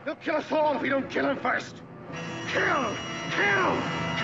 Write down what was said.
He'll kill us all if we don't kill him first. Kill! Kill!